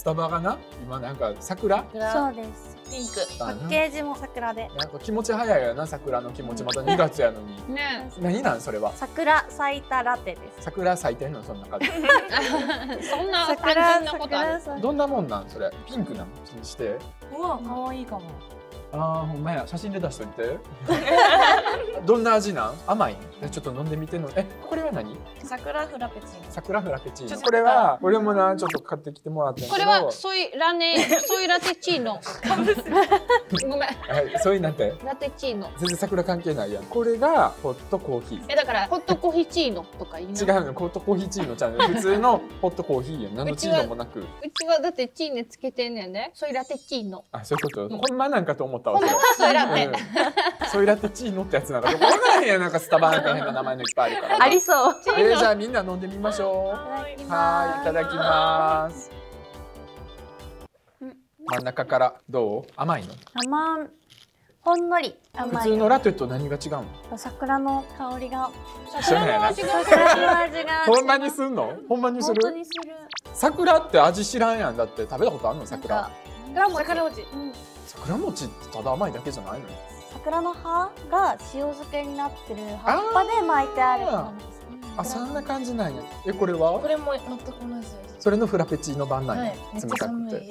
タバがな今なんか桜そうです。 ピンク。 パッケージも桜で。 なんか気持ち早いよな、桜の気持ち。また2月やのに。 ね。 何なんそれは。 桜咲いたラテです。 桜咲いてんのそんな感じ。 そんな単純なことある。 どんなもんなんそれ。ピンクなのして。 うわ、可愛いかも。 ああ、ほんまや。写真で出しといて。どんな味なん？甘い？ちょっと飲んでみての。これは何？ 桜フラペチーノ。 桜フラペチーノ。これは俺もなちょっと買ってきてもらってんけど。 これはソイラテチーノ。ごめん。 はい、そういうなんて。 ラテチーノ。 全然桜関係ないやん。これがホットコーヒー。 だからホットコーヒーチーノとか言いな。 違うの、ホットコーヒーチーノちゃうの。普通のホットコーヒーやん。何のチーノもなく。 うちはだってチーネつけてんねんね。ソイラテチーノ。 あ、そういうこと。ほんまなんかと思ったわ。 ソイラテ。 ソイラテチーノってやつなんかどこわからへんやん。なんかスタバなんか変な名前のいっぱいあるから。 ありそう。 じゃあみんな飲んでみましょう。はい、いただきます。真ん中からどう？甘いの？ ほんのり甘い。 普通のラテと何が違うの？ 桜の香りが。 桜の味が。ほんまにすんの？ほんまにする？ 本当にする。 桜って味知らんやん。だって食べたことあるの？桜。 桜餅。 桜餅ってただ甘いだけじゃないの？ 桜の葉が塩漬けになってる葉っぱで巻いてある感じです。 あ、そんな感じなんや。これは？ これも全く同じです。 それのフラペチーノ版なんや。冷たくて。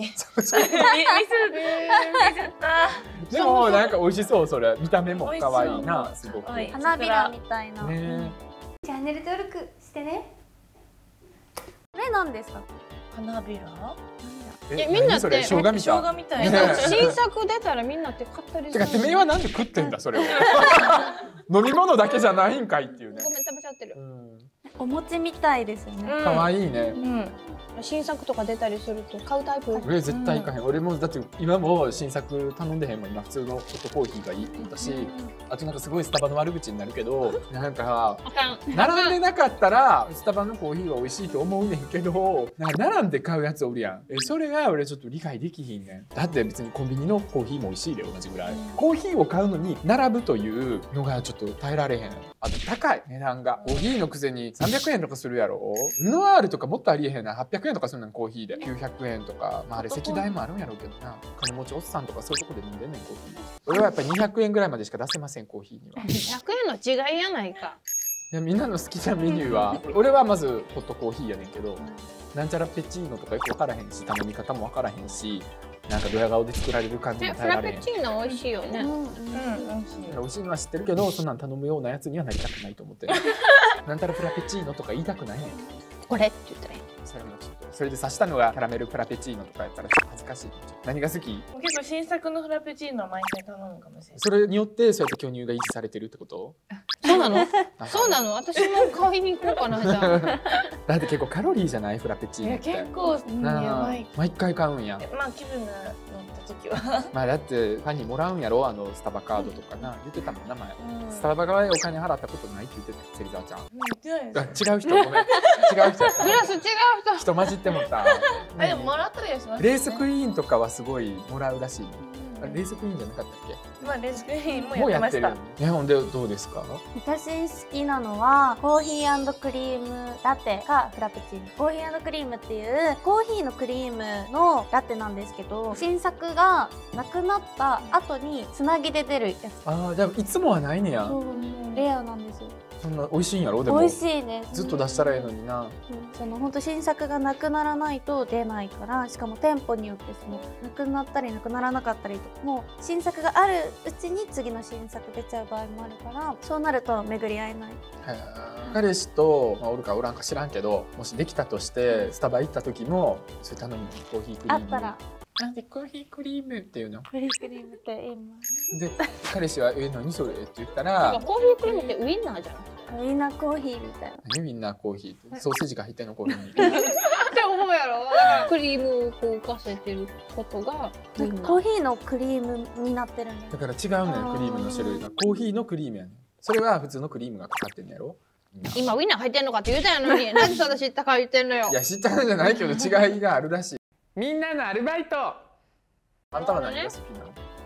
でもなんか美味しそうそれ。見た目も可愛いな。すごく。 花びらみたいな。 ね。 チャンネル登録してね。これなんですか？ 花びら？ みんなって生姜みたい。 新作出たらみんなって買ったりする。 てかてめえはなんで食ってんだそれを。飲み物だけじゃないんかいっていうね。 ごめん食べちゃってる。 お餅みたいですよね。 可愛いね。 新作とか出たりすると買うタイプ。 俺絶対行かへん。俺もだって今も新作頼んでへんもん。今普通のホットコーヒーがいいって言ったし、あとなんかすごいスタバの悪口になるけど、なんか並んでなかったらスタバのコーヒーは美味しいと思うねんけど、なんか並んで買うやつおるやん。それが俺ちょっと理解できひんねん。だって別にコンビニのコーヒーも美味しいで同じぐらい。コーヒーを買うのに並ぶというのがちょっと耐えられへん。あと高い値段が。コーヒーのくせに300円とかするやろ。ルノワールとかもっとありえへんな。800円とかするねんコーヒーで。900円とか。まああれ席代もあるんやろうけどな。金持ちおっさんとかそういうとこで飲んでんねんコーヒー。俺はやっぱり200円ぐらいまでしか出せませんコーヒーには。 200円の違いやないか。 いやみんなの好きなメニューは俺はまずホットコーヒーやねんけど、なんちゃらペチーノとかよく分からへんし頼み方も分からへんし、なんかドヤ顔で作られる感じも耐えられへん。 フラペチーノ美味しいよね。 美味しいのは知ってるけど、そんなん頼むようなやつにはなりたくないと思ってる。なんたらフラペチーノとか言いたくないねん。 これって言ったらいい。 それもちょっとそれで刺したのがキャラメルフラペチーノとかやったらちょっと恥ずかしい。何が好き？ 結構新作のフラペチーノは毎回頼むかもしれない。 それによってそうやって巨乳が維持されてるってこと？ そうなの？そうなの？私も買いに行こうかなじゃあ。 だって結構カロリーじゃないフラペチーノって。 結構やばい。 毎回買うんや。 まあ気分が乗った時は。 まあだってファンにもらうんやろ、スタバカードとかな、言ってたもんな前。スタバ側へお金払ったことないって言ってた芹沢ちゃん。 言ってないです。 違う人ごめん。違う人。 グラス違う人。 人混じってもった。 でももらったりはします。 レースクイーンとかはすごいもらうらしい。レースクイーンじゃなかったっけ？ まあレースクイーンもやってました。 日本でどうですか？ 私好きなのはコーヒー&クリームラテかフラペチーノ。コーヒー&クリームっていうコーヒーのクリームのラテなんですけど、新作がなくなった後につなぎで出るやつ。 ああ、じゃあいつもはないねや。 そう、レアなんですよ。 そんな美味しいんやろ？でも美味しいね。 ずっと出したらええのにな。 その本当新作がなくならないと出ないから、しかも店舗によってそのなくなったりなくならなかったりとか、もう新作があるうちに次の新作出ちゃう場合もあるから、そうなると巡り合えない。 彼氏と、おるかおらんか知らんけど、もしできたとしてスタバ行った時もそれ頼むのコーヒークリーム。 あったら。 なんでコーヒークリームっていうの？ コーヒークリームって言います。 で彼氏は何それって言ったら、 コーヒークリームってウインナーじゃん。 ウインナーコーヒーみたいな。 何ウインナーコーヒー？ソーセージが入ってんのコーヒーに。 って思うやろ。クリームをこう浮かせてることがコーヒーのクリームになってるんです。 だから違うねん、クリームの種類が。コーヒーのクリームやねん。それは普通のクリームがかかってんのやろ。 今ウインナー入ってんのかって言うたやのに、なんでそんな知ったか言ってんのよ。 いや知ったんじゃないけど違いがあるらしい。みんなのアルバイト。あんたは何が好きなの？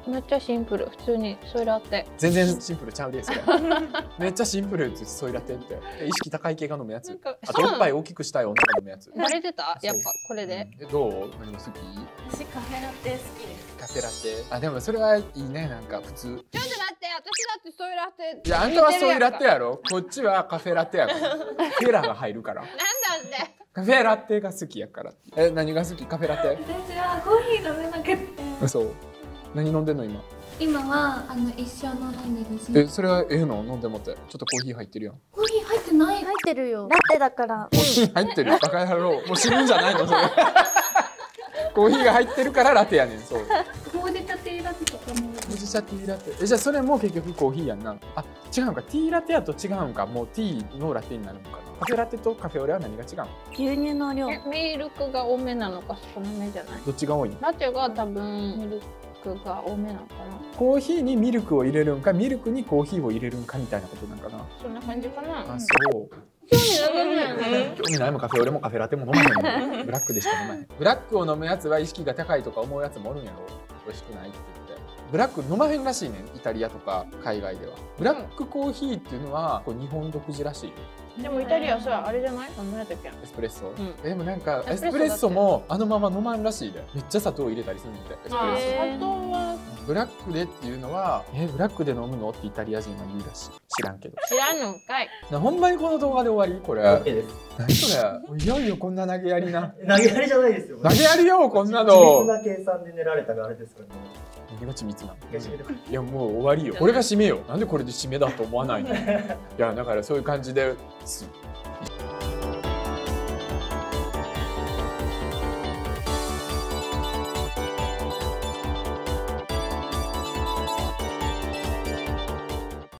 めっちゃシンプル。普通にソイラテ。 全然シンプルちゃうでそれ。めっちゃシンプルってソイラテって意識高い系が飲むやつ。あとおっぱい大きくしたい女が飲むやつ。 バレてた？やっぱこれで。 どう？何が好き？ 私カフェラテ好きですカフェラテ。あでもそれはいいねなんか普通。 ちょっと待って、私だってソイラテ。 いやあんたはソイラテやろ。こっちはカフェラテやから。フェラが入るから。 なんだって。 カフェラテが好きやから。何が好き？カフェラテ？ 私はコーヒー飲めなくて。 嘘。何飲んでんの今？ 今は一生の飲んでるし。 それはええの飲んでもって。ちょっとコーヒー入ってるやん。 コーヒー入ってない。 入ってるよ。ラテだから。 コーヒー入ってる。バカ野郎。もう死ぬんじゃないのそれ。コーヒーが入ってるからラテやねん。そう。 ほうじ茶ティーラテとかも。 ほうじ茶ティーラテ。じゃあそれも結局コーヒーやんな。あ違うんか。ティーラテやと違うんか。もうティーのラテになるのかな。カフェラテとカフェオレは何が違うの？ 牛乳の量。 ミルクが多めなのか少なめじゃない？ どっちが多いの？ ラテが多分ミルクが多めなのかな。 コーヒーにミルクを入れるんか、ミルクにコーヒーを入れるんかみたいなことなんかな。 そんな感じかな。 あ、そう。興味ないもんカフェオレもカフェラテも飲まへんもん。ブラックでしか飲まへん。ブラックを飲むやつは意識が高いとか思うやつもおるんやろ。美味しくないって言って。ブラック飲まへんらしいねん。イタリアとか海外では。ブラックコーヒーっていうのはこう日本独自らしい。 でもイタリアさあれじゃない？何やったっけ？ エスプレッソ。 うんでもなんかエスプレッソもあのまま飲まんらしいで。めっちゃ砂糖入れたりするんで。エスプレッソ。 砂糖はブラックでっていうのはブラックで飲むのってイタリア人は言うらしい。知らんけど。 知らんのかい。 ほんまにこの動画で終わりこれ。 OK です。 何それ。いよいよこんな投げやりな。 投げやりじゃないですよ。 投げやりよこんな緻密の。 な計算で練られたがあれですからね。 何が緻密なの？ いや締めてくれいやもう終わりよ。これが締めよ。なんでこれで締めだと思わないの？いやだからそういう感じです。以